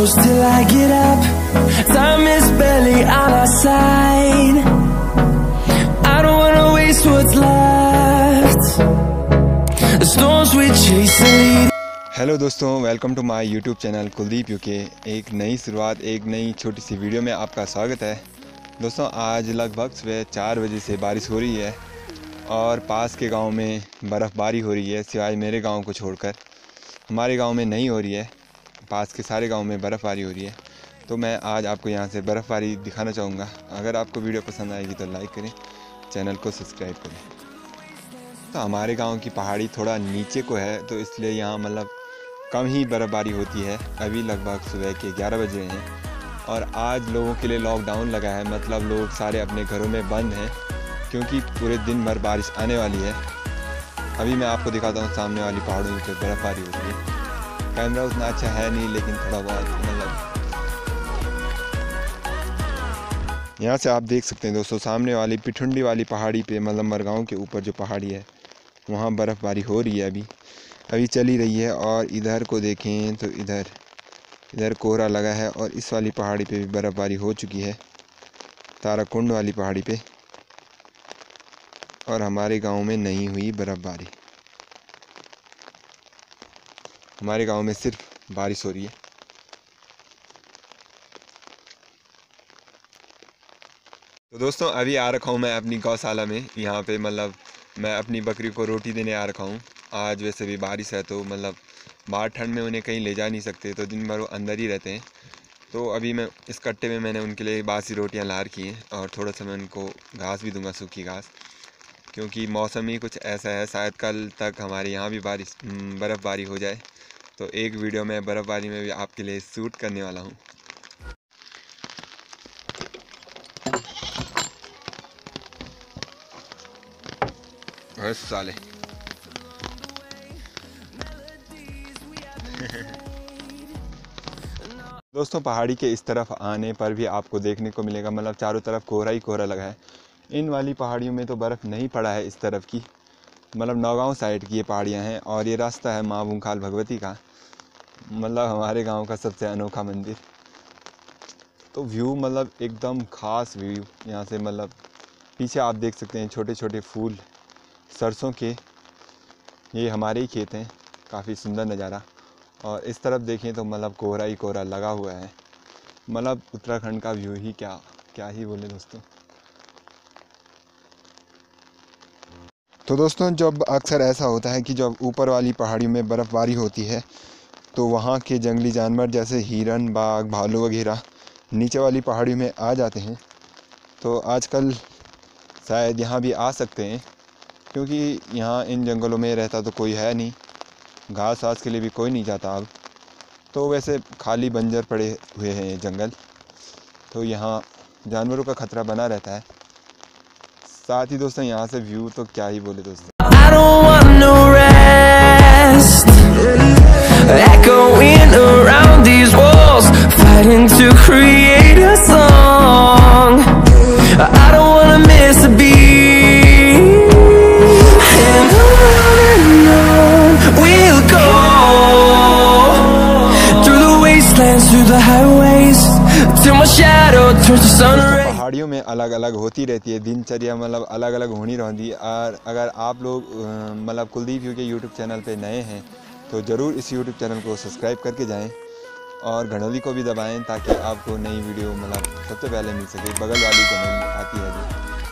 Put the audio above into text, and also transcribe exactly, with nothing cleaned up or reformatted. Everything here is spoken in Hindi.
close till I get up. Time is barely on our side. I don't wanna waste what's left. The storms we chase and lead. Hello दोस्तों, welcome to my YouTube channel Kuldeep UK. एक नई शुरुआत, एक नई छोटी सी वीडियो में आपका स्वागत है। दोस्तों, आज लगभग सुबह चार बजे से बारिश हो रही है और पास के गांव में बर्फ़बारी हो रही है, सिवाय मेरे गांव को छोड़कर। हमारे गांव में नहीं हो रही है, पास के सारे गांव में बर्फ़बारी हो रही है। तो मैं आज आपको यहां से बर्फ़बारी दिखाना चाहूँगा। अगर आपको वीडियो पसंद आएगी तो लाइक करें, चैनल को सब्सक्राइब करें। तो हमारे गांव की पहाड़ी थोड़ा नीचे को है, तो इसलिए यहाँ मतलब कम ही बर्फ़बारी होती है। अभी लगभग सुबह के ग्यारह बजे हैं और आज लोगों के लिए लॉकडाउन लगा है, मतलब लोग सारे अपने घरों में बंद हैं क्योंकि पूरे दिन भर बारिश आने वाली है। अभी मैं आपको दिखाता हूँ सामने वाली पहाड़ों पर बर्फ़बारी हो रही है। कैमरा उतना अच्छा है नहीं, लेकिन थोड़ा बहुत मतलब यहाँ से आप देख सकते हैं दोस्तों, सामने वाली पिठुंडी वाली पहाड़ी पे, मतलब मरगांव के ऊपर जो पहाड़ी है वहाँ बर्फ़बारी हो रही है। अभी अभी चली रही है। और इधर को देखें तो इधर इधर कोहरा लगा है और इस वाली पहाड़ी पे भी बर्फ़बारी हो चुकी है, ताराकुंड वाली पहाड़ी पे। और हमारे गांव में नहीं हुई बर्फ़बारी, हमारे गांव में सिर्फ बारिश हो रही है। तो दोस्तों, अभी आ रखा हूँ मैं अपनी गौशाला में। यहाँ पे मतलब मैं अपनी बकरी को रोटी देने आ रखा हूँ। आज वैसे भी बारिश है तो मतलब बाहर ठंड में उन्हें कहीं ले जा नहीं सकते, तो दिन भर वो अंदर ही रहते हैं। तो अभी मैं इस कट्टे में मैंने उनके लिए बासी रोटियाँ ला रखी हैं और थोड़ा सा मैं उनको घास भी दूंगा, सूखी घास, क्योंकि मौसम ही कुछ ऐसा है। शायद कल तक हमारे यहाँ भी बारिश बर्फ़बारी हो जाए। तो एक वीडियो में बर्फ़बारी में भी आपके लिए शूट करने वाला हूँ। बस साले दोस्तों, पहाड़ी के इस तरफ आने पर भी आपको देखने को मिलेगा, मतलब चारों तरफ कोहरा ही कोहरा लगा है। इन वाली पहाड़ियों में तो बर्फ़ नहीं पड़ा है इस तरफ की, मतलब नौगांव साइड की ये पहाड़ियाँ हैं। और ये रास्ता है माँ बूंखाल भगवती का, मतलब हमारे गांव का सबसे अनोखा मंदिर। तो व्यू मतलब एकदम ख़ास व्यू यहाँ से, मतलब पीछे आप देख सकते हैं छोटे छोटे फूल सरसों के, ये हमारे ही खेत हैं। काफ़ी सुंदर नज़ारा। और इस तरफ देखें तो मतलब कोहरा ही कोहरा लगा हुआ है। मतलब उत्तराखंड का व्यू ही क्या क्या ही बोले दोस्तों। तो दोस्तों, जब अक्सर ऐसा होता है कि जब ऊपर वाली पहाड़ी में बर्फ़बारी होती है तो वहाँ के जंगली जानवर जैसे हिरन, बाघ, भालू वगैरह नीचे वाली पहाड़ी में आ जाते हैं। तो आजकल शायद यहाँ भी आ सकते हैं, क्योंकि यहाँ इन जंगलों में रहता तो कोई है नहीं, घास वास के लिए भी कोई नहीं जाता अब। तो वैसे खाली बंजर पड़े हुए हैं ये जंगल, तो यहाँ जानवरों का खतरा बना रहता है। साथ ही दोस्तों, यहाँ से व्यू तो क्या ही बोले दोस्तों। I don't want no rest. Echoing around these walls, fighting to create a song. I don't wanna miss a beat. And on and on we'll go, through the wastelands, through the highways, till my shadow turns to sun rays. पहाड़ियों में अलग अलग होती रहती है दिनचर्या, मतलब अलग अलग होनी रहती है। और अगर आप लोग मतलब Kuldeep U K YouTube channel पे नए हैं तो ज़रूर इस यूट्यूब चैनल को सब्सक्राइब करके जाएं और घंटी को भी दबाएं, ताकि आपको नई वीडियो मतलब सबसे पहले मिल सके। बगल वाली घंटी आती है जो